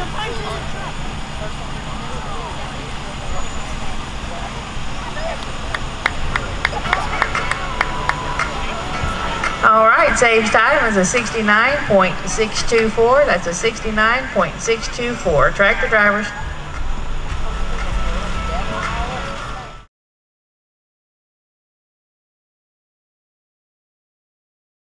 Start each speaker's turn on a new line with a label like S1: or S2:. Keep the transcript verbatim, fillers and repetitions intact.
S1: All right, saves time is a sixty-nine point six two four. That's a sixty-nine point six two four. Tractor drivers.